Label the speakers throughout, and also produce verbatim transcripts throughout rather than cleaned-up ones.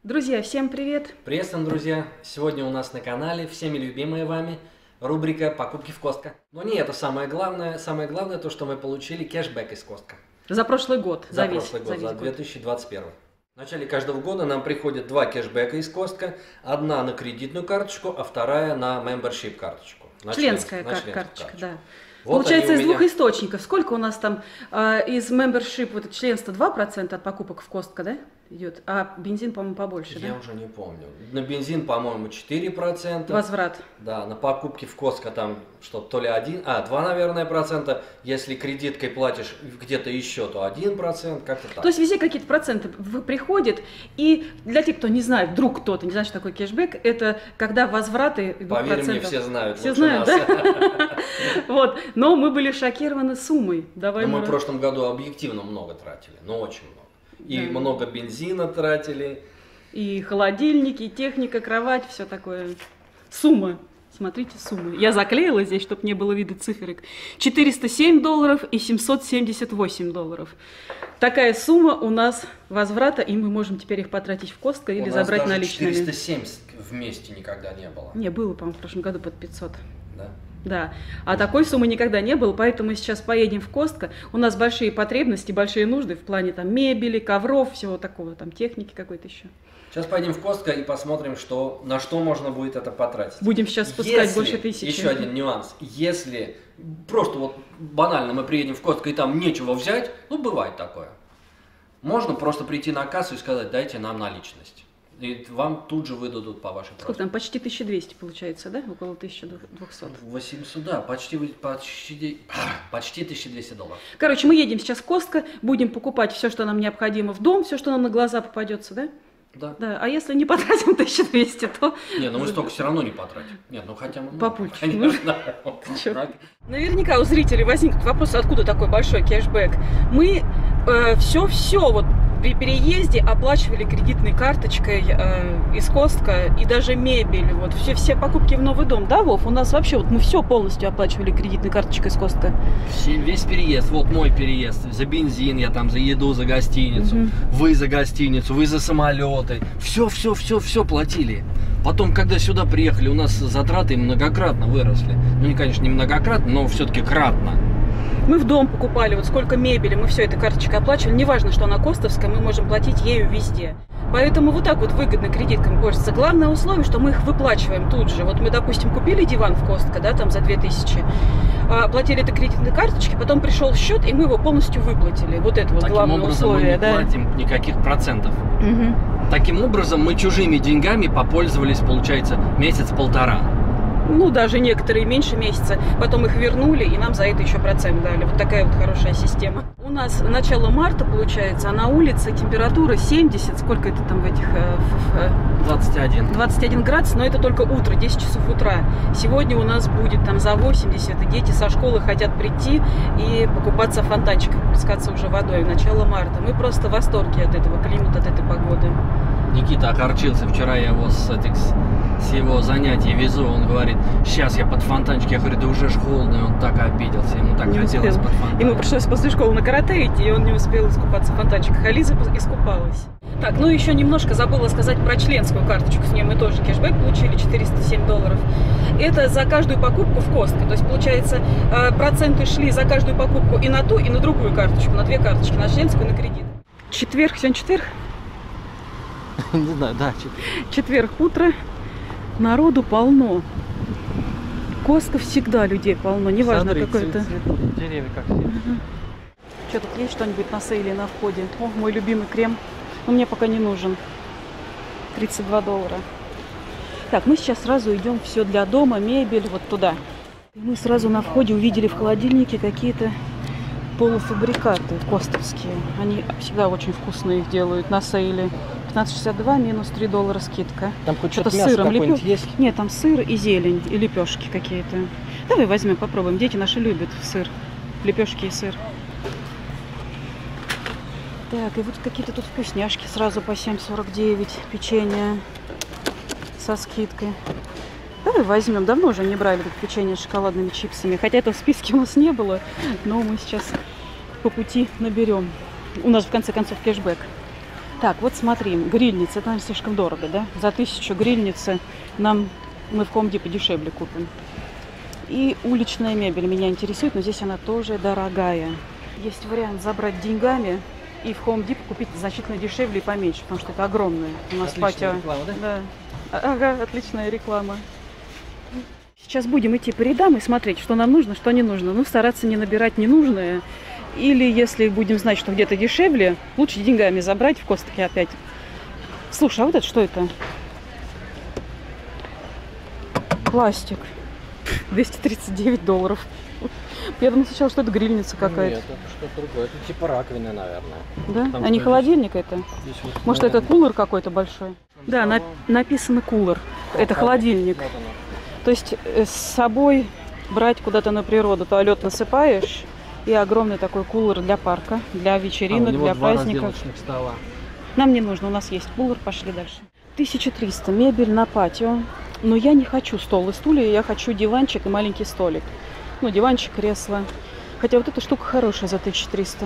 Speaker 1: Друзья, всем привет!
Speaker 2: Приветствуем, друзья! Сегодня у нас на канале всеми любимая вами рубрика «Покупки в Costco». Но не это самое главное. Самое главное то, что мы получили кэшбэк из Costco.
Speaker 1: За прошлый год.
Speaker 2: За, за
Speaker 1: весь,
Speaker 2: прошлый год,
Speaker 1: за,
Speaker 2: за две тысячи двадцать первый. В начале каждого года нам приходит два кэшбэка из Costco. Одна на кредитную карточку, а вторая на membership карточку. На
Speaker 1: членская
Speaker 2: член,
Speaker 1: кар
Speaker 2: на
Speaker 1: карточка,
Speaker 2: карточку.
Speaker 1: да.
Speaker 2: Вот
Speaker 1: Получается, из
Speaker 2: меня...
Speaker 1: двух источников. Сколько у нас там э, из membership, вот членства два процента от покупок в Costco, да, идет? А бензин, по-моему, побольше,
Speaker 2: Я
Speaker 1: да?
Speaker 2: уже не помню. На бензин, по-моему, четыре процента.
Speaker 1: Возврат.
Speaker 2: Да, на покупки в Costco там что то ли один, а, два, наверное, процента. Если кредиткой платишь где-то еще, то один процент, как-то так.
Speaker 1: То есть везде какие-то проценты приходят. И для тех, кто не знает, вдруг кто-то не знает, что такое кэшбэк, это когда возвраты двух процентов.
Speaker 2: Поверь мне, все знают.
Speaker 1: Все знают, да? Вот. Но мы были шокированы суммой. Давай
Speaker 2: мы в прошлом году объективно много тратили, но очень много. И
Speaker 1: да.
Speaker 2: много бензина тратили.
Speaker 1: И холодильники, и техника, кровать, все такое. Сумма. Смотрите, суммы. Я заклеила здесь, чтобы не было видно циферок. четыреста семь долларов и семьсот семьдесят восемь долларов. Такая сумма у нас возврата, и мы можем теперь их потратить в Costco или забрать наличными.
Speaker 2: четыреста семьдесят вместе никогда не было.
Speaker 1: Не, было, по-моему, в прошлом году под пятьсот.
Speaker 2: Да?
Speaker 1: Да, а такой суммы никогда не было, поэтому мы сейчас поедем в Costco. У нас большие потребности, большие нужды в плане там мебели, ковров, всего такого, там техники какой-то еще.
Speaker 2: Сейчас поедем в Costco и посмотрим, что, на что можно будет это потратить.
Speaker 1: Будем сейчас спускать
Speaker 2: если,
Speaker 1: больше тысячи.
Speaker 2: Еще один нюанс. Если просто вот банально мы приедем в Costco и там нечего взять, ну бывает такое. Можно просто прийти на кассу и сказать, дайте нам наличность. И вам тут же выдадут по вашей просьбе.
Speaker 1: Сколько там, почти тысяча двести получается, да? Около тысячи двухсот.
Speaker 2: восемьсот, да, почти, почти, почти тысяча двести долларов.
Speaker 1: Короче, мы едем сейчас в Costco, будем покупать все, что нам необходимо в дом, все, что нам на глаза попадется, да?
Speaker 2: Да.
Speaker 1: Да. А если не потратим тысячу двести, то...
Speaker 2: Не, ну мы столько все равно не потратим. Нет, ну хотя бы...
Speaker 1: Папульчик.
Speaker 2: Ну,
Speaker 1: наверняка у зрителей возникнет вопрос, откуда такой большой кэшбэк. Мы все-все э, вот при переезде оплачивали кредитной карточкой э, из Costco и даже мебель, вот все, все покупки в новый дом, да, Вов? У нас вообще вот мы все полностью оплачивали кредитной карточкой из Costco.
Speaker 2: Весь переезд, вот мой переезд, за бензин, я там за еду, за гостиницу, угу. Вы за гостиницу, вы за самолеты, все, все, все, все платили. Потом, когда сюда приехали, у нас затраты многократно выросли. Ну, не, конечно, не многократно, но все-таки кратно.
Speaker 1: Мы в дом покупали, вот сколько мебели, мы все этой карточкой оплачивали. Неважно, что она костовская, мы можем платить ею везде. Поэтому вот так вот выгодно кредиткам пользоваться. Главное условие, что мы их выплачиваем тут же. Вот мы, допустим, купили диван в Costco, да, там за две тысячи, оплатили это кредитной карточкой, потом пришел счет, и мы его полностью выплатили. Вот это вот
Speaker 2: Таким
Speaker 1: главное
Speaker 2: образом,
Speaker 1: условие.
Speaker 2: мы не
Speaker 1: да?
Speaker 2: платим никаких процентов.
Speaker 1: Угу.
Speaker 2: Таким образом, мы чужими деньгами попользовались, получается, месяц-полтора.
Speaker 1: Ну, даже некоторые меньше месяца. Потом их вернули, и нам за это еще процент дали. Вот такая вот хорошая система. У нас начало марта, получается, а на улице температура семьдесят. Сколько это там в этих...
Speaker 2: двадцать один.
Speaker 1: двадцать один градус, но это только утро, десять часов утра. Сегодня у нас будет там за восемьдесят, и дети со школы хотят прийти и покупаться в фонтанчиках, плескаться уже водой. Начало марта. Мы просто в восторге от этого климата, от этой погоды.
Speaker 2: Никита огорчился. Вчера я его с, этих, с его занятий везу. Он говорит, сейчас я под фонтанчик. Я говорю, да уже ж холодно. И он так обиделся. Ему так не хотелось
Speaker 1: успел.
Speaker 2: под фонтанчик.
Speaker 1: Ему пришлось после школы на карате идти, и он не успел искупаться в фонтанчиках. А Лиза искупалась. Так, ну еще немножко забыла сказать про членскую карточку. С ней мы тоже кэшбэк получили, четыреста семь долларов. Это за каждую покупку в Costco. То есть, получается, проценты шли за каждую покупку и на ту, и на другую карточку. На две карточки, на членскую и на кредит. Четверг, сегодня четверг?
Speaker 2: Не знаю, да.
Speaker 1: Четверг утро, народу полно. Costco всегда людей полно, неважно какой-то.
Speaker 2: Деревья как все.
Speaker 1: Угу. Что тут есть что-нибудь на сейле на входе? О, мой любимый крем. Но мне пока не нужен. тридцать два доллара. Так, мы сейчас сразу идем все для дома, мебель, вот туда. И мы сразу на входе увидели в холодильнике какие-то полуфабрикаты костовские. Они всегда очень вкусные их делают на сейле. пятнадцать шестьдесят два минус три доллара скидка.
Speaker 2: Там хоть
Speaker 1: что-то
Speaker 2: с
Speaker 1: сыром
Speaker 2: лепё... есть?
Speaker 1: Нет, там сыр и зелень, и лепешки какие-то. Давай возьмем, попробуем. Дети наши любят сыр. Лепешки и сыр. Так, и вот какие-то тут вкусняшки сразу по семь сорок девять. Печенье со скидкой. Давай возьмем. Давно уже не брали тут печенье с шоколадными чипсами. Хотя этого в списке у нас не было. Но мы сейчас по пути наберем. У нас в конце концов кэшбэк. Так, вот смотри, грильница, это нам слишком дорого, да? За тысячу грильницы нам мы в Home Depot дешевле купим. И уличная мебель меня интересует, но здесь она тоже дорогая. Есть вариант забрать деньгами и в Home Depot купить значительно дешевле и поменьше, потому что это огромное. У нас патио.
Speaker 2: Реклама, да?
Speaker 1: Да. Ага, отличная реклама. Сейчас будем идти по рядам и смотреть, что нам нужно, что не нужно. Ну, стараться не набирать ненужное. Или, если будем знать, что где-то дешевле, лучше деньгами забрать в Костке опять. Слушай, а вот это что это? Пластик. двести тридцать девять долларов. Я думала сначала, что это грильница какая-то.
Speaker 2: Нет, это что-то другое. Это типа раковина, наверное.
Speaker 1: Да?
Speaker 2: Потому
Speaker 1: А не
Speaker 2: что
Speaker 1: холодильник это?
Speaker 2: Здесь вот,
Speaker 1: Может,
Speaker 2: наверное,
Speaker 1: это кулер какой-то большой? Да, на- написано кулер. Это холодильник.
Speaker 2: Вот оно.
Speaker 1: То есть э, с собой брать куда-то на природу. Туалет насыпаешь, и огромный такой кулер для парка, для
Speaker 2: А,
Speaker 1: вечеринок,
Speaker 2: у него
Speaker 1: для
Speaker 2: два
Speaker 1: праздников.
Speaker 2: разделочных стола.
Speaker 1: Нам не нужно, у нас есть кулер, пошли дальше. тысяча триста, мебель на патио. Но я не хочу стол и стулья, я хочу диванчик и маленький столик. Ну, диванчик, кресло. Хотя вот эта штука хорошая за тысячу триста.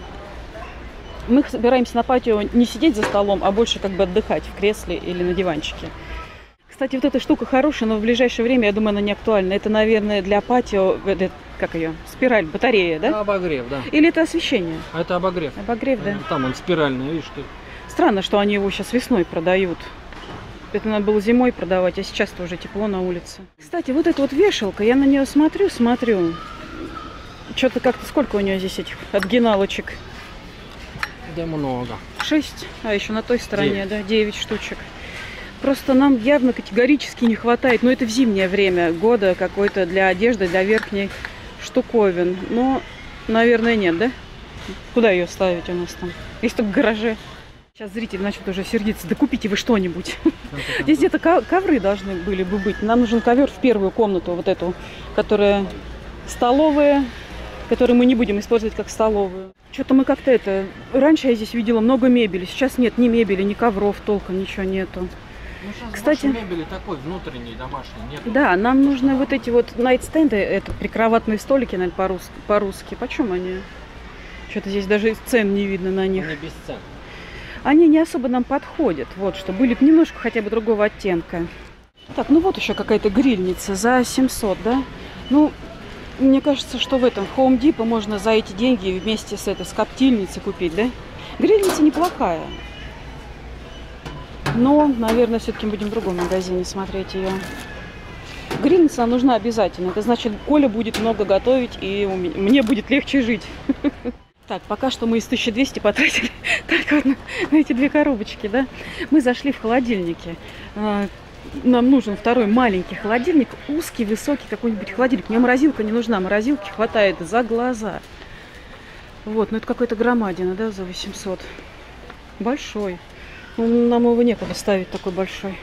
Speaker 1: Мы собираемся на патио не сидеть за столом, а больше как бы отдыхать в кресле или на диванчике. Кстати, вот эта штука хорошая, но в ближайшее время, я думаю, она не актуальна. Это, наверное, для патио, это, как ее, спираль, батарея, да?
Speaker 2: Обогрев, да.
Speaker 1: Или это освещение?
Speaker 2: А это обогрев.
Speaker 1: Обогрев, да.
Speaker 2: Там он спиральный, видишь, ты.
Speaker 1: Странно, что они его сейчас весной продают. Это надо было зимой продавать, а сейчас-то уже тепло на улице. Кстати, вот эта вот вешалка, я на нее смотрю, смотрю. Что-то как-то, сколько у нее здесь этих отгиналочек?
Speaker 2: Да много.
Speaker 1: Шесть, а еще на той стороне,
Speaker 2: Девять.
Speaker 1: да, девять штучек. Просто нам явно категорически не хватает, но это в зимнее время года какой-то для одежды, для верхней штуковин. Но, наверное, нет, да? Куда ее ставить у нас там? Есть только в гараже. Сейчас зрители начнут уже сердиться. Да купите вы что-нибудь. Здесь где-то ковры должны были бы быть. Нам нужен ковер в первую комнату, вот эту, которая столовая, которую мы не будем использовать как столовую. Что-то мы как-то это... Раньше я здесь видела много мебели. Сейчас нет ни мебели, ни ковров толком, ничего нету.
Speaker 2: Ну, сейчас
Speaker 1: Кстати,
Speaker 2: мебели такой внутренней, домашней нет.
Speaker 1: Да, нам нужны вот эти вот найтстенды, это прикроватные столики, наверное, по-русски. по-русски. Почем они? Что-то здесь даже цен не видно на них.
Speaker 2: Они без цен.
Speaker 1: Они не особо нам подходят. Вот, что были бы немножко хотя бы другого оттенка. Так, ну вот еще какая-то грильница за семьсот, да? Ну, мне кажется, что в этом в Home Depot можно за эти деньги вместе с этой, с коптильницей купить, да? Грильница неплохая. Но, наверное, все-таки будем в другом магазине смотреть ее. Грильница нужна обязательно. Это значит, Коля будет много готовить, и мне будет легче жить. Так, пока что мы из тысячи двухсот потратили только вот на, на эти две коробочки, да? Мы зашли в холодильники. Нам нужен второй маленький холодильник, узкий, высокий какой-нибудь холодильник. Мне морозилка не нужна, морозилки хватает за глаза. Вот, ну это какой-то громадина, да, за восемьсот. Большой. Ну, нам его некуда ставить, такой большой.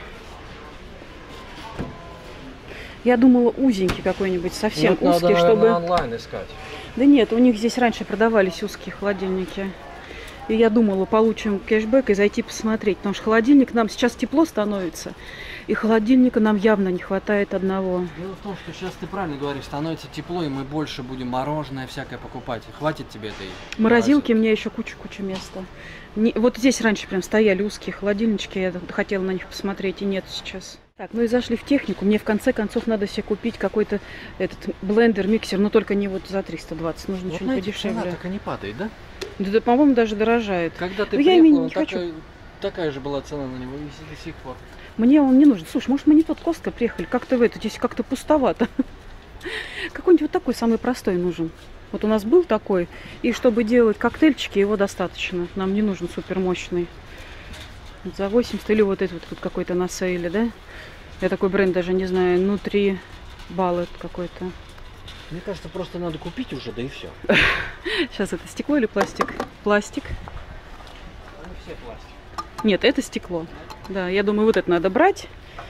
Speaker 1: Я думала, узенький какой-нибудь, совсем
Speaker 2: Ну,
Speaker 1: узкий,
Speaker 2: надо,
Speaker 1: чтобы...
Speaker 2: наверное, онлайн искать.
Speaker 1: Да нет, у них здесь раньше продавались узкие холодильники. И я думала, получим кэшбэк и зайти посмотреть. Потому что холодильник нам сейчас тепло становится. И холодильника нам явно не хватает одного.
Speaker 2: Дело в том, что сейчас ты правильно говоришь, становится тепло, и мы больше будем мороженое всякое покупать. Хватит тебе этой
Speaker 1: Морозилки, мне еще куча-куча места. Не, вот здесь раньше прям стояли узкие холодильнички, я хотела на них посмотреть, и нет сейчас. Так, ну и зашли в технику. Мне в конце концов надо себе купить какой-то этот блендер, миксер, но только не вот за триста двадцать, нужно
Speaker 2: вот
Speaker 1: что-нибудь
Speaker 2: знаете,
Speaker 1: подешевле.
Speaker 2: цена так и не падает, да?
Speaker 1: Да, да, по-моему, даже дорожает.
Speaker 2: Когда ты
Speaker 1: Но я
Speaker 2: приехала,
Speaker 1: ими
Speaker 2: он
Speaker 1: не хочу.
Speaker 2: такая, такая же была цена на него, и до сих пор.
Speaker 1: Мне он не нужен. Слушай, может, мы не тот Костко приехали? Как-то в это, здесь как-то пустовато. Какой-нибудь вот такой самый простой нужен. Вот у нас был такой, и чтобы делать коктейльчики, его достаточно. Нам не нужен супермощный. Вот за восемьдесят или вот этот вот какой-то на сейле, да? Я такой бренд даже не знаю, внутри баллет какой-то.
Speaker 2: Мне кажется, просто надо купить уже, да и все.
Speaker 1: Сейчас это стекло или пластик? Пластик.
Speaker 2: Они все пластик.
Speaker 1: Нет, это стекло. Да, я думаю, вот это надо брать.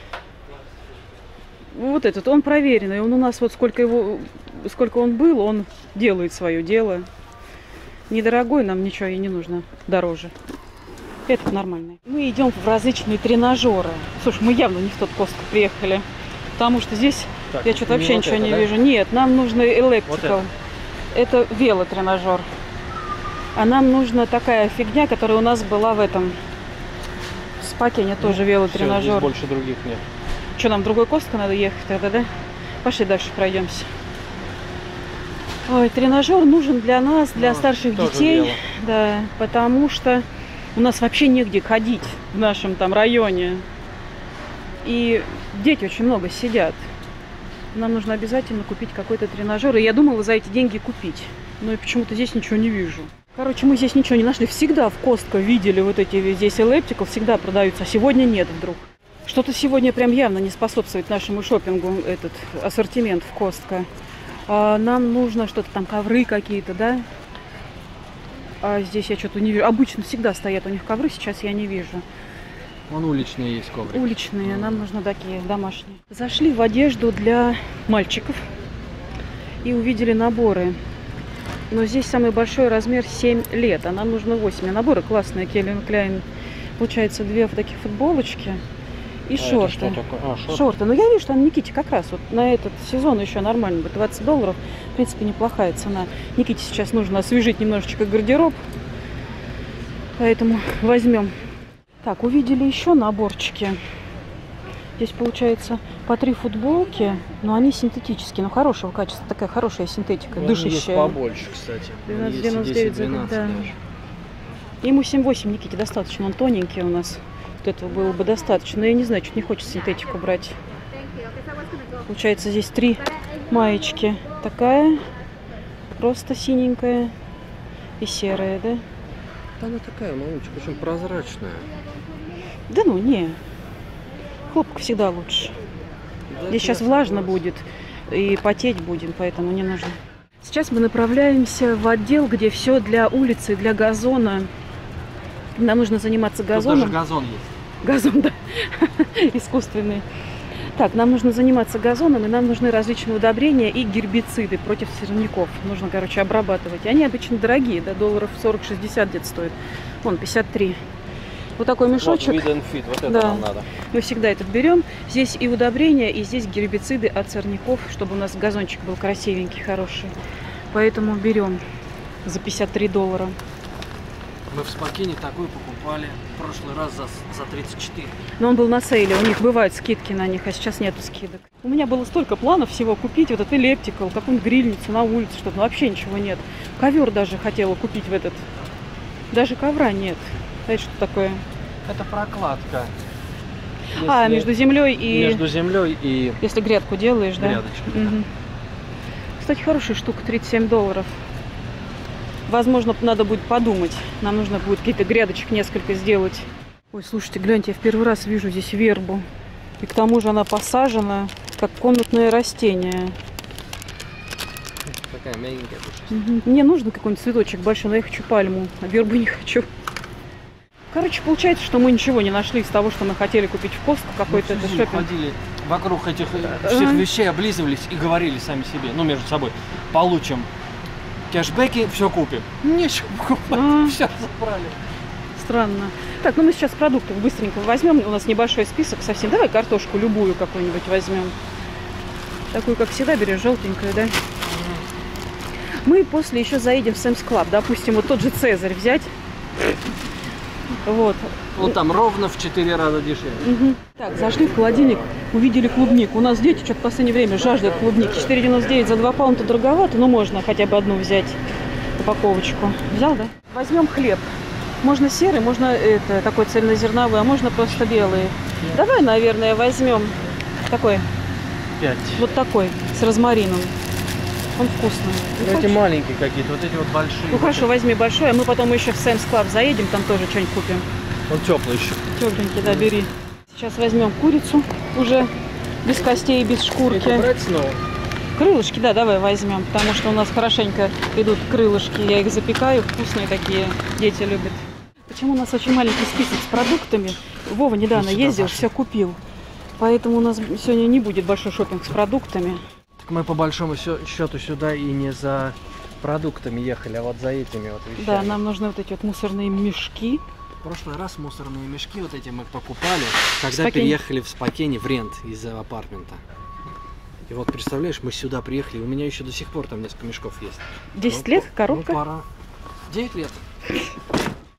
Speaker 1: Вот этот, он проверенный. Он у нас вот сколько его, сколько он был, он делает свое дело. Недорогой, нам ничего и не нужно дороже. Это нормально. Мы идем в различные тренажеры. Слушай, мы явно не в тот Костко приехали. Потому что здесь
Speaker 2: Так,
Speaker 1: я что-то вообще
Speaker 2: вот
Speaker 1: ничего
Speaker 2: это,
Speaker 1: не
Speaker 2: да?
Speaker 1: вижу. Нет, нам нужно electrical.
Speaker 2: Вот это.
Speaker 1: Это велотренажер. А нам нужна такая фигня, которая у нас была в этом, Спокойно, тоже
Speaker 3: Всё,
Speaker 1: велотренажер.
Speaker 3: здесь больше других нет.
Speaker 1: Что, нам в другой Костко надо ехать тогда, да? Пошли дальше пройдемся. Ой, тренажер нужен для нас, для
Speaker 3: Ну,
Speaker 1: старших
Speaker 3: тоже
Speaker 1: детей.
Speaker 3: вело.
Speaker 1: Да, потому что у нас вообще негде ходить в нашем там районе. И дети очень много сидят. Нам нужно обязательно купить какой-то тренажер. И я думала за эти деньги купить. Но и почему-то здесь ничего не вижу. Короче, мы здесь ничего не нашли. Всегда в Костко видели вот эти здесь эллиптикал, всегда продаются, а сегодня нет вдруг. Что-то сегодня прям явно не способствует нашему шопингу этот ассортимент в Костко. А нам нужно что-то там, ковры какие-то, да? А здесь я что-то не вижу. Обычно всегда стоят у них ковры, сейчас я не вижу.
Speaker 2: Вон уличные есть коврики.
Speaker 1: Уличные, нам нужны такие домашние. Зашли в одежду для мальчиков и увидели наборы. Но здесь самый большой размер семь лет, а нам нужно восемь. А наборы классные, Calvin Klein. Получается, две вот таких футболочки и
Speaker 3: А
Speaker 1: шорты.
Speaker 3: это что такое? А, шорты.
Speaker 1: Шорты. Но я вижу, что на Никите как раз вот на этот сезон еще нормально будет. двадцать долларов. В принципе, неплохая цена. Никите сейчас нужно освежить немножечко гардероб. Поэтому возьмем. Так, увидели еще наборчики. Здесь получается по три футболки, но они синтетические, но хорошего качества. Такая хорошая синтетика,
Speaker 3: Вон
Speaker 1: дышащая.
Speaker 3: есть побольше, кстати.
Speaker 1: двенадцать
Speaker 2: Есть
Speaker 1: девяносто девять,
Speaker 2: десять-двенадцать
Speaker 1: да.
Speaker 2: даже.
Speaker 1: Ему семь восемь, Никите, достаточно. Он тоненький у нас. Вот этого было бы достаточно. Но я не знаю, что не хочет синтетику брать. Получается, здесь три маечки. Такая, просто синенькая и серая, да?
Speaker 2: Она такая, малышка, очень прозрачная.
Speaker 1: Да ну, не. Хлопок всегда лучше.
Speaker 2: Да,
Speaker 1: Здесь
Speaker 2: я
Speaker 1: сейчас влажно
Speaker 2: согласен.
Speaker 1: будет и потеть будем, поэтому не нужно. Сейчас мы направляемся в отдел, где все для улицы, для газона. Нам нужно заниматься
Speaker 2: Тут
Speaker 1: газоном.
Speaker 2: даже газон есть.
Speaker 1: Газон, да, искусственный. Так, нам нужно заниматься газоном, и нам нужны различные удобрения и гербициды против сорняков. Нужно, короче, обрабатывать. И они обычно дорогие, да, долларов сорок-шестьдесят где-то стоят. Вон, пятьдесят три. Вот такой мешочек.
Speaker 3: Вот, Weed and Fit, вот это
Speaker 1: Да.
Speaker 3: нам надо.
Speaker 1: Мы всегда этот берем. Здесь и удобрения, и здесь гербициды от сорняков, чтобы у нас газончик был красивенький, хороший. Поэтому берем за пятьдесят три доллара.
Speaker 2: Мы в Спокине такую покупали в прошлый раз за, за тридцать четыре.
Speaker 1: Но он был на сейле, у них бывают скидки на них, а сейчас нету скидок. У меня было столько планов всего купить, вот этот эллиптикал, какую-нибудь грильницу на улице, что-то, но вообще ничего нет. Ковер даже хотела купить в этот. Даже ковра нет. Знаете, что такое?
Speaker 3: Это прокладка.
Speaker 1: А,
Speaker 3: Если
Speaker 1: между землей и...
Speaker 3: между землей и
Speaker 1: Если грядку делаешь, да?
Speaker 3: грядочкой.
Speaker 1: Мгм. Кстати, хорошая штука, тридцать семь долларов. Возможно, надо будет подумать. Нам нужно будет какие-то грядочек несколько сделать. Ой, слушайте, гляньте, я в первый раз вижу здесь вербу. И к тому же она посажена, как комнатное растение.
Speaker 2: Такая мягенькая.
Speaker 1: Мгм. Мне нужен какой-нибудь цветочек большой, но я хочу пальму, а вербу не хочу. Короче, получается, что мы ничего не нашли из того, что мы хотели купить в Костко, какой-то это шопинг.
Speaker 3: ходили вокруг этих э,
Speaker 1: Ага.
Speaker 3: всех вещей, облизывались и говорили сами себе, ну, между собой, получим кэшбэки, все купим. Нечего покупать,
Speaker 1: А.
Speaker 3: все забрали.
Speaker 1: Странно. Так, ну мы сейчас продуктов быстренько возьмем. У нас небольшой список совсем. Давай картошку любую какую-нибудь возьмем. Такую, как всегда, берешь, желтенькую, да? Мы после еще заедем в Сэмс Клаб. Допустим, вот тот же Цезарь взять. Вот.
Speaker 2: Вот там ровно в четыре раза дешевле.
Speaker 1: Мгм. Так, зашли в холодильник, увидели клубнику. У нас дети что-то в последнее время жаждут клубники. четыре девяносто девять за два паунда дороговато, но можно хотя бы одну взять, упаковочку. Взял, да? Возьмем хлеб. Можно серый, можно это, такой цельнозерновой, а можно просто белый. Давай, наверное, возьмем такой,
Speaker 3: Пять.
Speaker 1: вот такой, с розмарином. Он вкусный.
Speaker 3: Ну,
Speaker 1: Не
Speaker 3: эти
Speaker 1: хочешь?
Speaker 3: маленькие какие-то, вот эти вот большие.
Speaker 1: Ну хорошо, возьми большой, а мы потом еще в Сэмс Клаб заедем, там тоже что-нибудь купим.
Speaker 3: Он теплый еще.
Speaker 1: Тепленький, да, бери. Сейчас возьмем курицу уже без костей, без шкурки.
Speaker 3: Это брать снова?
Speaker 1: Крылышки, да, давай возьмем, потому что у нас хорошенько идут крылышки. Я их запекаю, вкусные такие, дети любят. Почему у нас очень маленький список с продуктами? Вова недавно
Speaker 3: Ну, сюда
Speaker 1: ездил,
Speaker 3: пошли.
Speaker 1: все купил. Поэтому у нас сегодня не будет большой шопинг с продуктами.
Speaker 2: Так мы по большому сё- счету сюда и не за продуктами ехали, а вот за этими вот вещами.
Speaker 1: Да, нам нужны вот эти вот мусорные мешки.
Speaker 2: В прошлый раз мусорные мешки вот эти мы покупали, когда
Speaker 1: Спокейно.
Speaker 2: переехали в Спокене в рент из-за апартмента. И вот представляешь, мы сюда приехали, у меня еще до сих пор там несколько мешков есть.
Speaker 1: десять
Speaker 2: Ну,
Speaker 1: лет,
Speaker 2: ну,
Speaker 1: коробка.
Speaker 2: пора. девять лет.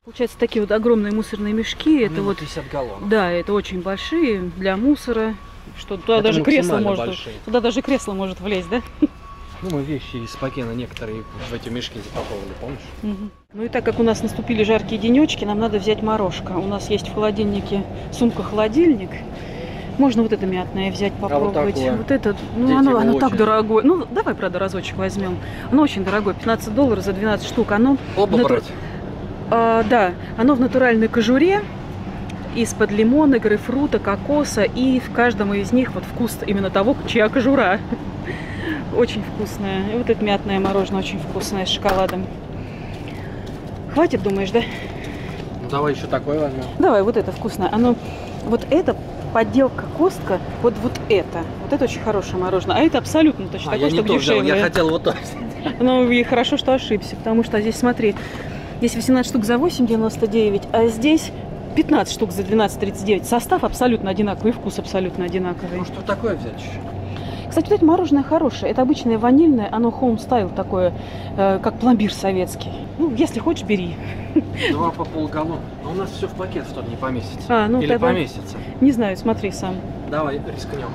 Speaker 1: Получается, такие вот огромные мусорные мешки. Это
Speaker 3: Минус
Speaker 1: вот,
Speaker 3: пятьдесят галлонов.
Speaker 1: да, это очень большие для мусора. Что туда
Speaker 3: Это
Speaker 1: даже кресло
Speaker 3: максимально
Speaker 1: может,
Speaker 3: большие.
Speaker 1: туда даже кресло может влезть, да?
Speaker 3: Ну, мы вещи из пакета некоторые в эти мешки запаковывали, помнишь?
Speaker 1: Угу. Ну и так как у нас наступили жаркие денечки, нам надо взять морожка. У нас есть в холодильнике сумка-холодильник. Можно вот это мятное взять, попробовать.
Speaker 3: А вот такое?
Speaker 1: Вот это, ну
Speaker 3: Дети
Speaker 1: оно,
Speaker 3: его
Speaker 1: оно так
Speaker 3: очень.
Speaker 1: дорогое. Ну давай, правда, разочек возьмем. Оно очень дорогое, пятнадцать долларов за двенадцать штук. Оно
Speaker 3: Оба
Speaker 1: натур-
Speaker 3: брать.
Speaker 1: А, да, оно в натуральной кожуре, из-под лимона, грейпфрута, кокоса. И в каждом из них вот вкус именно того, чья кожура. Очень вкусное. И вот это мятное мороженое очень вкусное с шоколадом. Хватит, думаешь, да?
Speaker 3: Ну, давай еще такое возьмем.
Speaker 1: Давай, вот это вкусное. Оно, вот это подделка костка, вот, вот это. Вот это очень хорошее мороженое. А это абсолютно точно
Speaker 3: А,
Speaker 1: такое,
Speaker 3: я не
Speaker 1: чтобы
Speaker 3: то взял,
Speaker 1: дешевле.
Speaker 3: я хотел вот то.
Speaker 1: Ну и хорошо, что ошибся, потому что здесь, смотри, здесь восемнадцать штук за восемь девяносто девять, а здесь пятнадцать штук за двенадцать тридцать девять. Состав абсолютно одинаковый, и вкус абсолютно одинаковый.
Speaker 3: Ну, что такое взять еще?
Speaker 1: Кстати, вот это мороженое хорошее. Это обычное ванильное, оно home style такое, э, как пломбир советский. Ну, если хочешь, бери.
Speaker 3: Два по полгаллона. Но у нас все в пакет что-то не поместится.
Speaker 1: А, ну
Speaker 3: Или
Speaker 1: тогда-
Speaker 3: поместится.
Speaker 1: Не знаю, смотри сам.
Speaker 3: Давай, рискнем.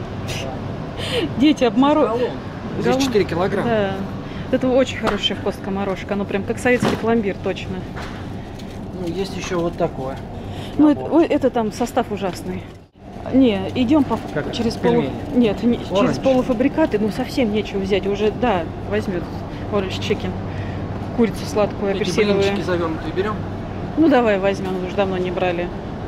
Speaker 1: Дети обморозят.
Speaker 3: Галлон. Здесь
Speaker 1: Галлон.
Speaker 3: четыре килограмма.
Speaker 1: Да. Это очень хорошая костка морожка. Оно прям как советский пломбир, точно.
Speaker 3: Ну, есть еще вот такое.
Speaker 1: Ну, это,
Speaker 3: Набор.
Speaker 1: ой, это там состав ужасный. Не, идем по,
Speaker 3: Как
Speaker 1: через
Speaker 3: это,
Speaker 1: полу...
Speaker 3: пельмени?
Speaker 1: Нет, не- через
Speaker 3: Оранж?
Speaker 1: полуфабрикаты, ну совсем нечего взять. Уже, да, возьмет оранж чикен. Курицу сладкую,
Speaker 3: Эти
Speaker 1: апельсиновую.
Speaker 3: блинчики завернутые берем?
Speaker 1: Ну давай возьмем, уже давно не брали.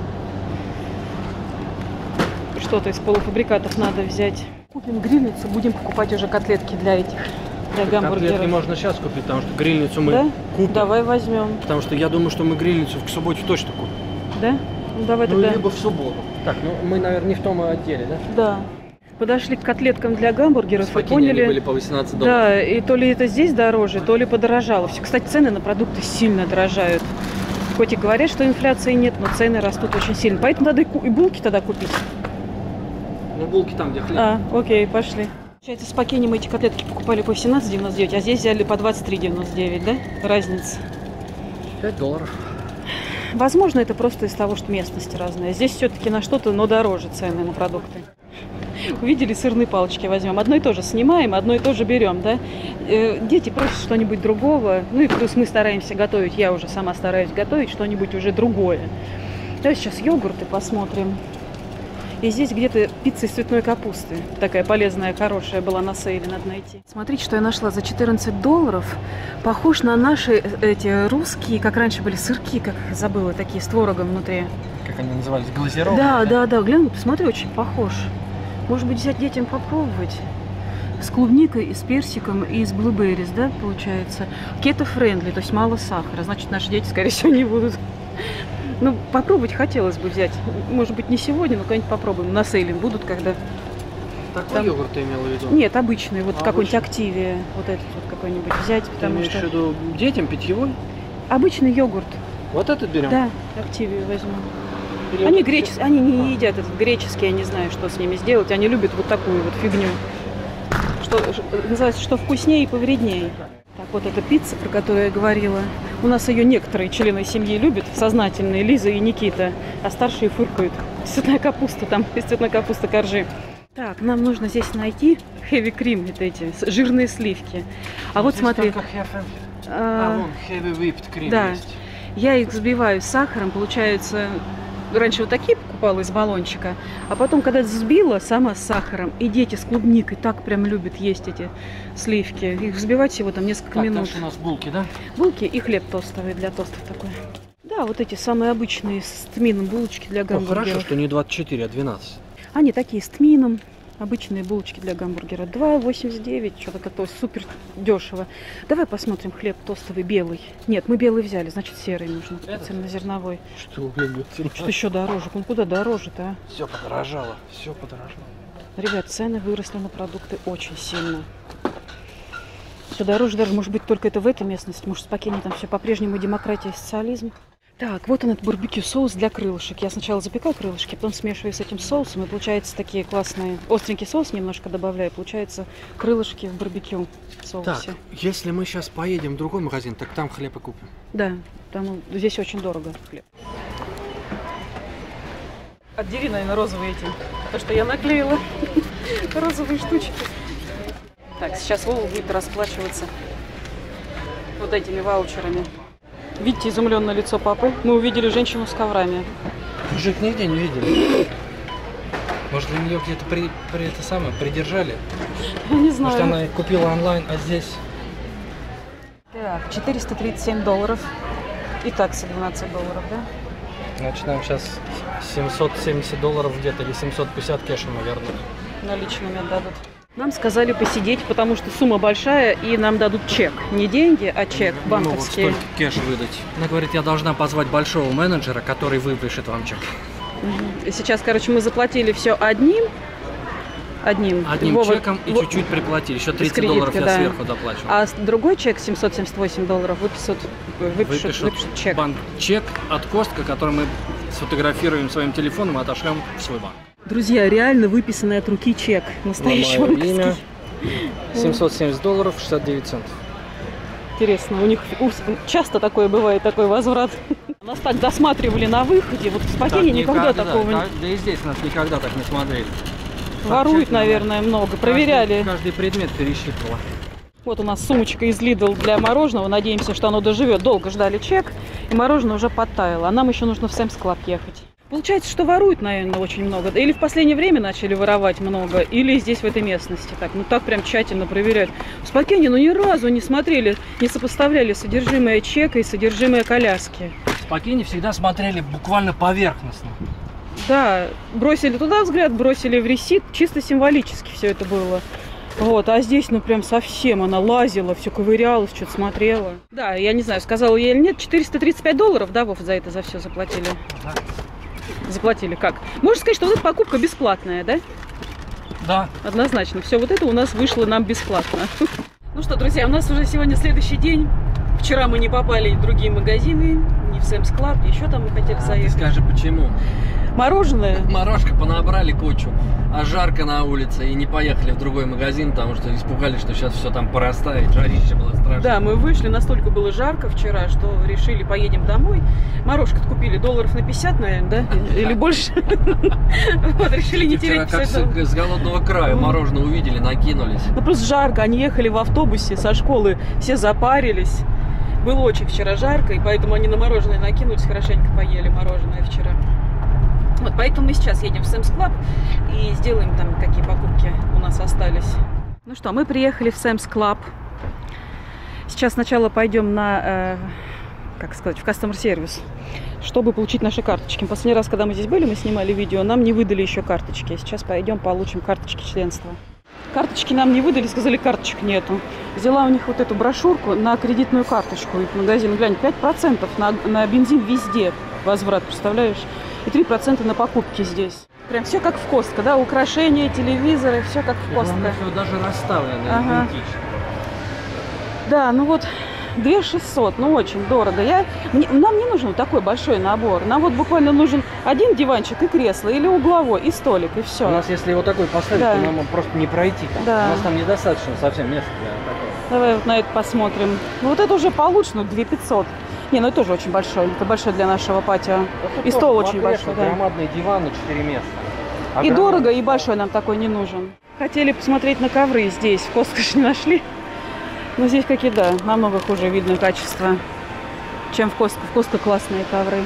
Speaker 1: Что-то из полуфабрикатов надо взять. Купим грильницу, будем покупать уже котлетки для этих, для
Speaker 3: Котлетки
Speaker 1: гамбургеров.
Speaker 3: можно сейчас купить, потому что грильницу мы
Speaker 1: Да?
Speaker 3: купим.
Speaker 1: Давай возьмем.
Speaker 3: Потому что я думаю, что мы грильницу к субботе точно купим.
Speaker 1: Да? Ну давай
Speaker 3: Ну,
Speaker 1: тогда.
Speaker 3: либо в субботу. Так, ну мы, наверное, не в том отделе, да?
Speaker 1: Да. Подошли к котлеткам для гамбургеров и
Speaker 3: Спокойно, они
Speaker 1: поняли.
Speaker 3: были по восемнадцать долларов.
Speaker 1: Да, и то ли это здесь дороже, то ли подорожало. Все, кстати, цены на продукты сильно дорожают. Хоть и говорят, что инфляции нет, но цены растут очень сильно. Поэтому надо и, ку- и булки тогда купить.
Speaker 3: Ну, булки там, где хлеб.
Speaker 1: А, окей, пошли. Получается, с Пакени мы эти котлетки покупали по семнадцать девяносто девять, а здесь взяли по двадцать три девяносто девять, да? Разница.
Speaker 3: пять долларов.
Speaker 1: Возможно, это просто из того, что местность разная. Здесь все-таки на что-то, но дороже цены на продукты. Увидели, сырные палочки возьмем. Одно и то же снимаем, одно и то же берем, да? Э, Дети просят что-нибудь другого. Ну и плюс мы стараемся готовить. Я уже сама стараюсь готовить что-нибудь уже другое. Давай сейчас йогурты посмотрим. И здесь где-то пицца из цветной капусты. Такая полезная, хорошая была на сейле, надо найти. Смотрите, что я нашла за четырнадцать долларов. Похож на наши эти русские, как раньше были сырки, как их забыла, такие с творогом внутри.
Speaker 3: Как они назывались? Глазированные?
Speaker 1: Да, да, да, глянь, посмотри, очень похож. Может быть, взять детям попробовать. С клубникой, и с персиком, и с блуберрис, да, получается. Кето-френдли, то есть мало сахара. Значит, наши дети, скорее всего, не будут. Ну, попробовать хотелось бы взять. Может быть, не сегодня, но когда-нибудь попробуем. На сейле будут, когда...
Speaker 3: Такой
Speaker 1: Там-
Speaker 3: йогурт ты имела в виду?
Speaker 1: Нет, обычный, вот
Speaker 3: А,
Speaker 1: какой-нибудь
Speaker 3: обычный?
Speaker 1: активия. Вот этот вот какой-нибудь взять,
Speaker 3: Ты
Speaker 1: потому
Speaker 3: имеешь в
Speaker 1: что...
Speaker 3: виду детям питьевой?
Speaker 1: Обычный йогурт.
Speaker 3: Вот этот берем?
Speaker 1: Да, активию возьму.
Speaker 3: Или
Speaker 1: Они
Speaker 3: вот
Speaker 1: греческие, они не едят этот греческий, я не знаю, что с ними сделать. Они любят вот такую вот фигню. Что ш- называется, что вкуснее и повреднее. Так, вот эта пицца, про которую я говорила. У нас ее некоторые члены семьи любят, сознательные, Лиза и Никита, а старшие фыркают. Цветная капуста, там из цветной капусты коржи. Так, нам нужно здесь найти heavy cream, вот эти, с- жирные сливки. А вот
Speaker 3: Здесь
Speaker 1: смотри,
Speaker 3: только half and-
Speaker 1: а,
Speaker 3: А, вон, heavy whipped cream
Speaker 1: да.
Speaker 3: есть.
Speaker 1: я их взбиваю с сахаром, получается, раньше вот такие покупала из баллончика, а потом, когда взбила, сама с сахаром, и дети с клубникой так прям любят есть эти сливки. Их взбивать всего там несколько
Speaker 3: Так,
Speaker 1: минут.
Speaker 3: дальше у нас булки, да?
Speaker 1: Булки и хлеб тостовый для тостов такой. Да, вот эти самые обычные с тмином булочки для
Speaker 3: О,
Speaker 1: гамбургеров.
Speaker 3: хорошо, что не двадцать четыре, а двенадцать.
Speaker 1: Они такие с тмином. Обычные булочки для гамбургера. два восемьдесят девять, что-то такое супер дешево. Давай посмотрим хлеб тостовый белый. Нет, мы белый взяли, значит серый нужно.
Speaker 3: Этот?
Speaker 1: Цельнозерновой.
Speaker 3: Что, блин,
Speaker 1: Что еще дороже? Ну куда дороже-то, а?
Speaker 3: Все подорожало, все подорожало.
Speaker 1: Ребят, цены выросли на продукты очень сильно. Все дороже даже, может быть, только это в этой местности. Может, в Пакине там все по-прежнему демократия и социализм. Так, вот он, этот барбекю соус для крылышек. Я сначала запекаю крылышки, потом смешиваю с этим соусом, и получается такие классные. Остренький соус немножко добавляю, получается крылышки в барбекю соусе.
Speaker 3: Так, если мы сейчас поедем в другой магазин, так там хлеб и купим.
Speaker 1: Да, потому здесь очень дорого хлеб. Отдели, наверное, розовые эти. То, что я наклеила. Розовые штучки. Так, сейчас Вова будет расплачиваться вот этими ваучерами. Видите изумленное лицо папы? Мы увидели женщину с коврами.
Speaker 3: Мужик нигде не видели. Может, для нее где-то при, при это самое придержали?
Speaker 1: Я не знаю.
Speaker 3: Может, она купила онлайн, а здесь...
Speaker 1: Так, четыреста тридцать семь долларов. И такса двенадцать долларов, да?
Speaker 3: Значит, нам сейчас семьсот семьдесят долларов где-то или семьсот пятьдесят кэша, наверное.
Speaker 1: Наличными отдадут. Нам сказали посидеть, потому что сумма большая, и нам дадут чек. Не деньги, а чек банковский.
Speaker 3: Ну, вот столько кэш выдать. Она говорит, я должна позвать большого менеджера, который выпишет вам чек.
Speaker 1: Угу. Сейчас, короче, мы заплатили все одним. Одним,
Speaker 3: Одним
Speaker 1: Вова,
Speaker 3: чеком и
Speaker 1: Вова,
Speaker 3: чуть-чуть приплатили. Еще тридцать
Speaker 1: кредитки,
Speaker 3: долларов я
Speaker 1: да.
Speaker 3: сверху доплачивал.
Speaker 1: А другой чек семьсот семьдесят восемь долларов выпишут, выпишут,
Speaker 3: Выпишут
Speaker 1: выпишут чек.
Speaker 3: Банк, чек от Костка, который мы сфотографируем своим телефоном и отошлем в свой банк.
Speaker 1: Друзья, реально выписанный от руки чек. Настоящий
Speaker 3: Мое
Speaker 1: банковский.
Speaker 3: имя. семьсот семьдесят долларов шестьдесят девять центов.
Speaker 1: Интересно, у них часто такое бывает, такой возврат. Нас так досматривали на выходе, вот в Спокойне никогда, никогда такого не...
Speaker 3: Да, да и здесь нас никогда так не смотрели.
Speaker 1: Воруют, наверное, много, проверяли.
Speaker 3: Каждый, каждый предмет пересчитывала.
Speaker 1: Вот у нас сумочка из Lidl для мороженого, надеемся, что оно доживет. Долго ждали чек, и мороженое уже подтаяло, а нам еще нужно в Sam's Club ехать. Получается, что воруют, наверное, очень много. Или в последнее время начали воровать много, или здесь, в этой местности. Так, ну так прям тщательно проверяют. В Спокойне, ну ни разу не смотрели, не сопоставляли содержимое чека и содержимое коляски.
Speaker 3: В Спокойне всегда смотрели буквально поверхностно.
Speaker 1: Да, бросили туда взгляд, бросили в ресит, чисто символически все это было. Вот, а здесь, ну, прям совсем она лазила, все ковырялась, что-то смотрела. Да, я не знаю, сказала ей или нет, четыреста тридцать пять долларов, да, Вов, за это, за все заплатили?
Speaker 3: Да.
Speaker 1: Заплатили как? Можно сказать, что вот эта покупка бесплатная, да?
Speaker 3: Да.
Speaker 1: Однозначно, все вот это у нас вышло нам бесплатно. Ну что, друзья, у нас уже сегодня следующий день. Вчера мы не попали в другие магазины, не в Sam's Club, еще там мы хотели заехать.
Speaker 2: Ты скажи, почему?
Speaker 1: Мороженое.
Speaker 2: Морожка понабрали кучу, а жарко на улице, и не поехали в другой магазин, потому что испугались, что сейчас все там порастает, жарище было страшно.
Speaker 1: Да, мы вышли, настолько было жарко вчера, что решили, поедем домой. Морожка купили долларов на пятьдесят, наверное, да? Или больше. Вот, решили не терять пятьдесят долларов.
Speaker 2: С голодного края мороженое увидели, накинулись.
Speaker 1: Ну просто жарко, они ехали в автобусе со школы, все запарились. Было очень вчера жарко, и поэтому они на мороженое накинулись, хорошенько поели мороженое вчера. Вот, поэтому мы сейчас едем в Sam's Club и сделаем там, какие покупки у нас остались. Ну что, мы приехали в Sam's Club. Сейчас сначала пойдем на, э, как сказать, в customer service, чтобы получить наши карточки. Последний раз, когда мы здесь были, мы снимали видео, нам не выдали еще карточки. Сейчас пойдем получим карточки членства. Карточки нам не выдали, сказали, карточек нету. Взяла у них вот эту брошюрку на кредитную карточку. И магазин, глянь, пять процентов на, на бензин везде возврат, представляешь? И три процента на покупки здесь. Прям все как в Костко, да? Украшения, телевизоры, все как в Костко.
Speaker 3: Все даже расставлено,
Speaker 1: ага.
Speaker 3: идентично.
Speaker 1: Да, ну вот две тысячи шестьсот, ну очень дорого. Я, мне, нам не нужен такой большой набор. Нам вот буквально нужен один диванчик и кресло, или угловой, и столик, и все.
Speaker 3: У нас, если вот такой поставить,
Speaker 1: да.
Speaker 3: то нам просто не пройти. Там.
Speaker 1: Да.
Speaker 3: У нас там недостаточно совсем места для такого.
Speaker 1: Давай вот на это посмотрим. Ну вот это уже получше, ну две тысячи пятьсот. Не, ну это тоже очень большой. Это большой для нашего патио.
Speaker 3: Вот
Speaker 1: и стол очень большой, да.
Speaker 3: Громадный диван на четыре места.
Speaker 1: И дорого, и большой нам такой не нужен. Хотели посмотреть на ковры здесь. В Костко ж не нашли. Но здесь какие, да, намного хуже видно качество, чем в Костко. В Костко классные ковры.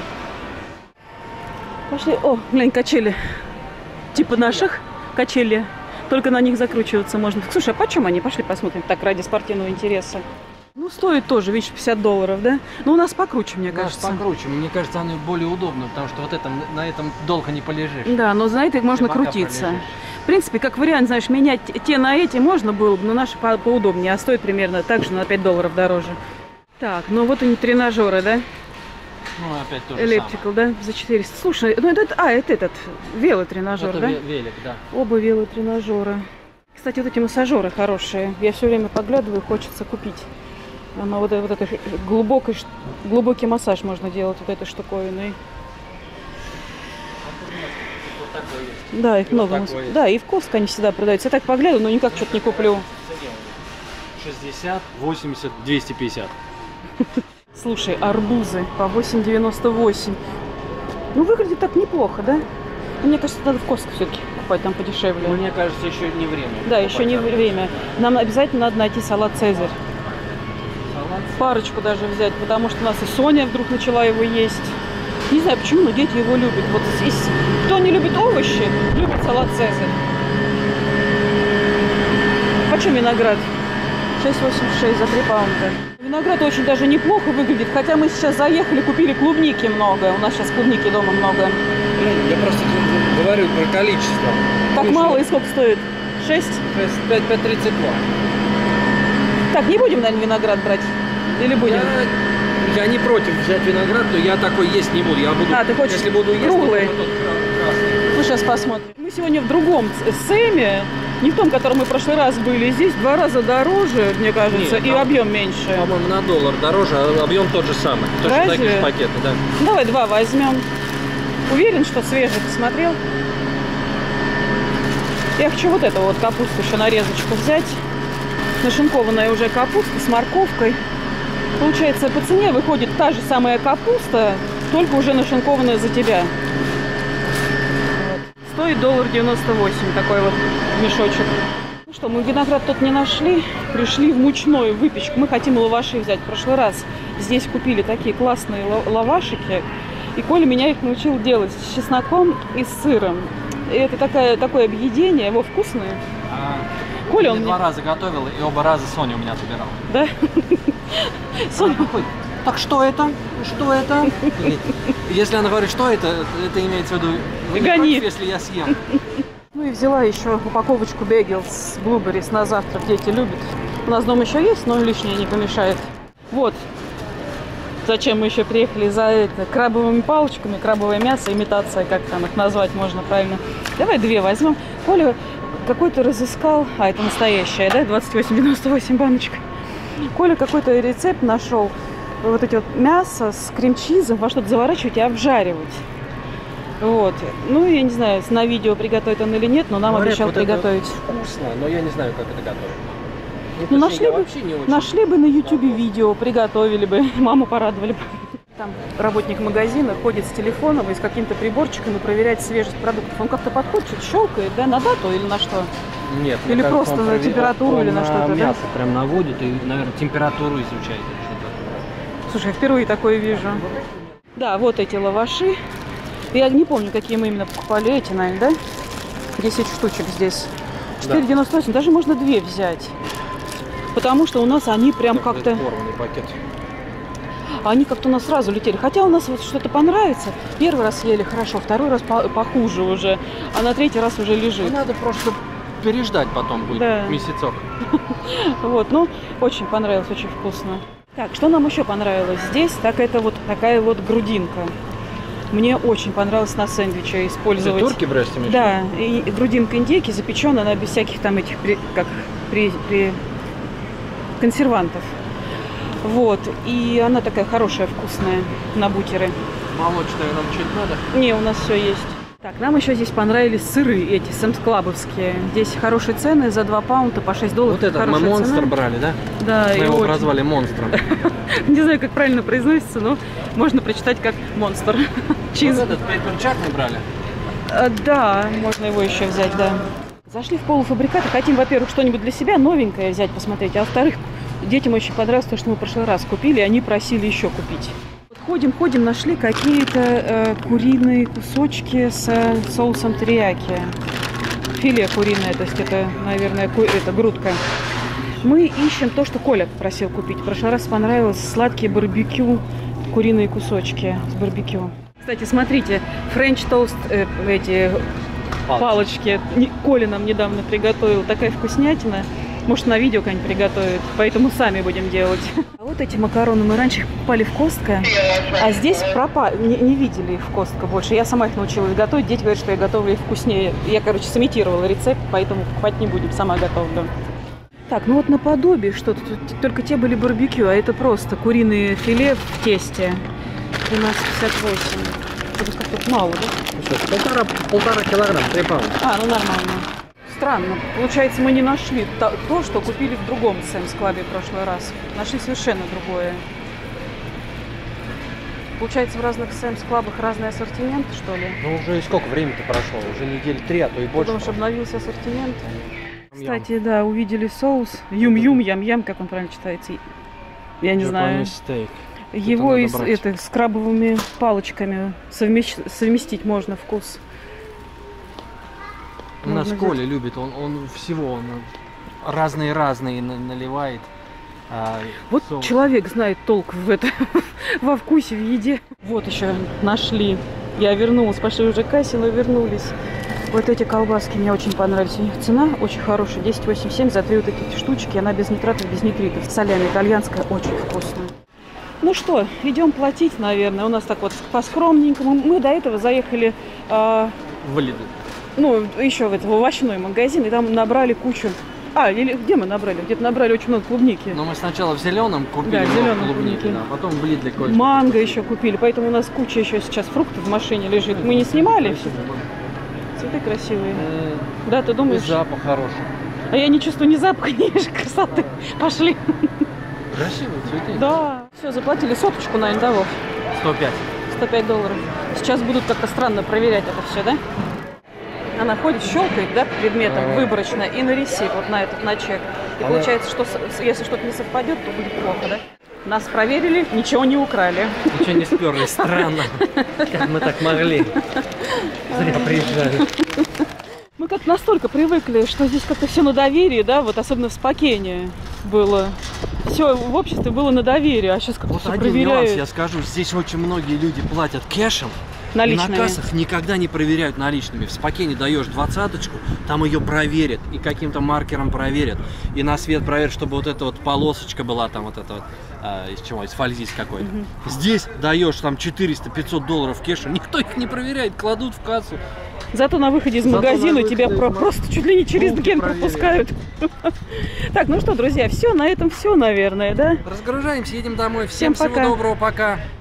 Speaker 1: Пошли. О, глянь, качели. Типа наших качели. Только на них закручиваться можно. Слушай, а почем они? Пошли посмотрим. Так, ради спортивного интереса. Ну, стоит тоже, видишь, пятьдесят долларов, да? Ну, у нас покруче, мне кажется.
Speaker 3: У нас покруче. Мне кажется, оно более удобно, потому что вот это, на этом долго не полежишь.
Speaker 1: Да, но за это можно крутиться. Пролежишь. В принципе, как вариант, знаешь, менять те на эти можно было бы, но наши по поудобнее, а стоит примерно так же, на пять долларов дороже. Так, ну вот они тренажеры, да?
Speaker 3: Ну, опять тоже
Speaker 1: Elliptical, да, за четыреста. Слушай, ну это, а, это этот, велотренажер,
Speaker 3: это
Speaker 1: да?
Speaker 3: велик, да.
Speaker 1: Оба велотренажера. Кстати, вот эти массажеры хорошие. Я все время поглядываю, хочется купить. Она вот, вот это глубокий, глубокий массаж можно делать вот этой штуковиной.
Speaker 3: Вот такой есть.
Speaker 1: Да, их
Speaker 3: и
Speaker 1: много.
Speaker 3: Вот
Speaker 1: да, и в Костко они всегда продаются. Я так поглядываю, но никак что-то не куплю.
Speaker 3: шестьдесят, восемьдесят, двести пятьдесят.
Speaker 1: Слушай, арбузы по восемь девяносто восемь. Ну, выглядит так неплохо, да? Мне кажется, надо в Костко все-таки покупать, там подешевле.
Speaker 3: Мне кажется, еще не время.
Speaker 1: Да, еще не время. Нам обязательно надо найти салат «Цезарь».
Speaker 3: Салат.
Speaker 1: Парочку даже взять, потому что у нас и Соня вдруг начала его есть. Не знаю почему, но дети его любят. Вот здесь, кто не любит овощи, любит салат «Цезарь». Почем виноград? шесть восемьдесят шесть за три паунда. Виноград очень даже неплохо выглядит, хотя мы сейчас заехали, купили клубники много. У нас сейчас клубники дома много.
Speaker 3: Я просто говорю про количество.
Speaker 1: Так
Speaker 3: Ну,
Speaker 1: мало,
Speaker 3: что?
Speaker 1: и сколько стоит? шесть?
Speaker 3: пять тридцать два.
Speaker 1: Так, не будем, наверное, виноград брать? Или будем?
Speaker 3: Я, я не против взять виноград, но я такой есть не буду. Я буду,
Speaker 1: А, ты хочешь
Speaker 3: если буду есть,
Speaker 1: круглый?
Speaker 3: то вот тот красный.
Speaker 1: Ну, сейчас посмотрим. Мы сегодня в другом Сэме, не в том, в котором мы в прошлый раз были. Здесь в два раза дороже, мне кажется,
Speaker 3: Нет,
Speaker 1: и
Speaker 3: там,
Speaker 1: объем меньше.
Speaker 3: По-моему, на доллар дороже, а объем тот же самый. Точно
Speaker 1: Разве?
Speaker 3: такие же пакеты, да.
Speaker 1: Ну, давай два возьмем. Уверен, что свежий, посмотрел? Я хочу вот эту вот капусту еще нарезочку взять. Нашинкованная уже капуста с морковкой. Получается, по цене выходит та же самая капуста, только уже нашинкованная за тебя. Вот. Стоит доллар девяносто восемь такой вот мешочек. Ну что, мы виноград тут не нашли. Пришли в мучную выпечку. Мы хотим лаваши взять. В прошлый раз здесь купили такие классные лавашики. И Коля меня их научил делать с чесноком и с сыром. И это такое, такое объедение. Его вкусные.
Speaker 3: А,
Speaker 1: Коля,
Speaker 3: я
Speaker 1: он
Speaker 3: два
Speaker 1: мне...
Speaker 3: раза готовил, и оба раза Соня у меня забирала.
Speaker 1: Да? Соня...
Speaker 3: Так что это? Что это? Если она говорит, что это, это имеется в виду, вы не
Speaker 1: Гони.
Speaker 3: против, если я съем.
Speaker 1: Ну и взяла еще упаковочку бегелс с блуберис на завтрак. Дети любят. У нас дома еще есть, но лишнее не помешает. Вот. Зачем мы еще приехали за это? Крабовыми палочками, крабовое мясо, имитация, как там их назвать можно правильно. Давай две возьмем. Коля какой-то разыскал, а это настоящая, да, двадцать восемь девяносто восемь баночка. Коля какой-то рецепт нашел. Вот эти вот мясо с крем-чизом во что-то заворачивать и обжаривать. Вот. Ну, я не знаю, на видео приготовит он или нет, но нам
Speaker 3: Говорят,
Speaker 1: обещал
Speaker 3: вот это
Speaker 1: приготовить.
Speaker 3: Вкусно, но я не знаю, как это готовить.
Speaker 1: Ну,
Speaker 3: точнее,
Speaker 1: нашли
Speaker 3: я
Speaker 1: бы,
Speaker 3: вообще не очень.
Speaker 1: нашли бы на ютубе видео, приготовили бы, маму порадовали бы. Там работник магазина ходит с телефоном и с каким-то приборчиком и проверяет свежесть продуктов. Он как-то подходит, что-то щелкает, да, на дату или на что?
Speaker 3: Нет,
Speaker 1: Или
Speaker 3: мне кажется,
Speaker 1: просто
Speaker 3: он
Speaker 1: на
Speaker 3: проверяет-
Speaker 1: температуру
Speaker 3: он
Speaker 1: или на что-то, да?
Speaker 3: мясо прям наводит и, наверное, температуру изучает или что-то.
Speaker 1: Слушай, я впервые такое вижу. Да, вот эти лаваши. Я не помню, какие мы именно покупали. Эти, наверное, да? десять штучек здесь. четыре девяносто восемь. Даже можно две взять. Потому что у нас они прям
Speaker 3: Так,
Speaker 1: как-то...
Speaker 3: это порванный пакет.
Speaker 1: Они как-то у нас сразу летели. Хотя у нас вот что-то понравится. Первый раз ели хорошо, второй раз по- похуже уже. А на третий раз уже лежит.
Speaker 3: Ну, надо просто переждать потом будет,
Speaker 1: Да.
Speaker 3: месяцок.
Speaker 1: Вот, ну, очень понравилось, очень вкусно. Так, что нам еще понравилось здесь? Так это вот такая вот грудинка. Мне очень понравилось на сэндвиче использовать.
Speaker 3: Ты турки бросим еще?
Speaker 1: Да, и грудинка индейки запеченная, она без всяких там этих, при- как, при, при- консервантов. Вот, и она такая хорошая, вкусная на бутеры.
Speaker 3: Молочное нам чуть надо.
Speaker 1: Не, у нас все есть. Так, нам еще здесь понравились сыры эти, сэмс-клабовские. Здесь хорошие цены, за два паунда по шесть долларов.
Speaker 3: Вот этот мы
Speaker 1: Хорошая
Speaker 3: монстр
Speaker 1: цена.
Speaker 3: брали, да?
Speaker 1: Да,
Speaker 3: Мы
Speaker 1: и
Speaker 3: его
Speaker 1: очень.
Speaker 3: прозвали монстром.
Speaker 1: Не знаю, как правильно произносится, но можно прочитать как монстр. Чиз.
Speaker 3: Вот этот пейперчак мы брали.
Speaker 1: А, да, можно его еще взять, да. Зашли в полуфабрикат и хотим, во-первых, что-нибудь для себя новенькое взять, посмотреть. А во-вторых, детям очень понравилось то, что мы в прошлый раз купили, и они просили еще купить. Ходим, ходим, нашли какие-то э, куриные кусочки с э, соусом терияки. Филе куриное, то есть это, наверное, ку- это грудка. Мы ищем то, что Коля просил купить. В прошлый раз понравилось сладкие барбекю, куриные кусочки с барбекю. Кстати, смотрите, френч тост, э, эти палочки. Не- Коля нам недавно приготовил. Такая вкуснятина. Может, на видео как-нибудь приготовит. Поэтому сами будем делать. А вот эти макароны мы раньше их покупали в Костко. А здесь пропали. Не, не видели их в Костко больше. Я сама их научилась готовить. Дети говорят, что я готовлю их вкуснее. Я, короче, сымитировала рецепт, поэтому покупать не будем. Сама готовлю. Так, ну вот наподобие что-то. Тут только те были барбекю, а это просто куриные филе в тесте. тринадцать пятьдесят восемь. Это как-то мало, да?
Speaker 3: Полтора, полтора килограмма, три паунда.
Speaker 1: А, ну нормально. Странно. Получается, мы не нашли то, то, что купили в другом Сэмс Клабе в прошлый раз. Нашли совершенно другое. Получается, в разных Сэмс-клабах разный ассортимент, что ли?
Speaker 3: Ну уже сколько времени-то прошло? Уже недели три, а то и больше.
Speaker 1: Потому что обновился ассортимент.
Speaker 3: Ям-ям.
Speaker 1: Кстати, да, увидели соус. Юм-юм, ям-ям, как он правильно читается. Я не знаю.
Speaker 3: Стейк.
Speaker 1: Его
Speaker 3: надо
Speaker 1: и с,
Speaker 3: брать.
Speaker 1: это, с крабовыми палочками совмещ- совместить можно вкус.
Speaker 3: У нас
Speaker 1: Можно
Speaker 3: Коля любит, он, он всего, он разные-разные на- наливает. а,
Speaker 1: Вот
Speaker 3: соус.
Speaker 1: человек знает толк в это, во вкусе, в еде. Вот еще нашли. Я вернулась, пошли уже к кассе, но вернулись. Вот эти колбаски мне очень понравились. У них цена очень хорошая. десять восемьдесят семь за три вот эти штучки. Она без нитратов, без нитритов. Соляная, итальянская, очень вкусная. Ну что, идем платить, наверное. У нас так вот по-скромненькому. Мы до этого заехали, э,
Speaker 3: В Lidl.
Speaker 1: ну, еще в этот в овощной магазин, и там набрали кучу. А, или где мы набрали? Где-то набрали очень много клубники.
Speaker 3: Но мы сначала в зеленом купили
Speaker 1: Да, в
Speaker 3: много
Speaker 1: зелёном
Speaker 3: клубники,
Speaker 1: клубники.
Speaker 3: да, потом в Lidl кое-что
Speaker 1: Манго
Speaker 3: купили.
Speaker 1: еще купили, поэтому у нас куча еще сейчас фруктов в машине лежит. Мы не снимали все. Цветы красивые.
Speaker 3: Э,
Speaker 1: Да, ты
Speaker 3: И
Speaker 1: думаешь?
Speaker 3: запах хороший.
Speaker 1: А я не чувствую ни запаха, ни красоты. Пошли.
Speaker 3: Красивые цветы.
Speaker 1: Да. Все, заплатили соточку, наверное, да, Вов?
Speaker 3: сто пять.
Speaker 1: сто пять долларов. Сейчас будут как-то странно проверять это все, да? Она ходит, щелкает, да, предметом
Speaker 3: Ага.
Speaker 1: выборочно и на ресип, вот на этот, на чек. И
Speaker 3: Она-
Speaker 1: получается, что с- если что-то не совпадет, то будет плохо, да? Нас проверили, ничего не украли.
Speaker 3: Ничего не сперли, странно. Как мы так могли? Зря приезжали.
Speaker 1: Мы как настолько привыкли, что здесь как-то все на доверии, да, вот особенно в Спокейне было. Все в обществе было на доверии, а сейчас как-то
Speaker 3: Вот
Speaker 1: все
Speaker 3: один нюанс,
Speaker 1: проверяют
Speaker 3: я скажу, здесь очень многие люди платят кэшем. И
Speaker 1: наличными.
Speaker 3: на кассах никогда не проверяют наличными. В Спокейне даешь двадцаточку, там ее проверят и каким-то маркером проверят. И на свет проверят, чтобы вот эта вот полосочка была там вот эта вот, а, из чего, из фользис какой-то.
Speaker 1: Мгм.
Speaker 3: Здесь даешь там четыреста-пятьсот долларов кэша, никто их не проверяет, кладут в кассу.
Speaker 1: Зато на выходе из
Speaker 3: Зато
Speaker 1: магазина
Speaker 3: на
Speaker 1: тебя
Speaker 3: выходе
Speaker 1: про-
Speaker 3: из ма-
Speaker 1: просто чуть ли не через
Speaker 3: Полки
Speaker 1: ген
Speaker 3: проверят.
Speaker 1: пропускают. Так, ну что, друзья, все, на этом все, наверное, да?
Speaker 3: Разгружаемся, едем домой.
Speaker 1: Всем
Speaker 3: Всем, всего
Speaker 1: пока.
Speaker 3: доброго, пока.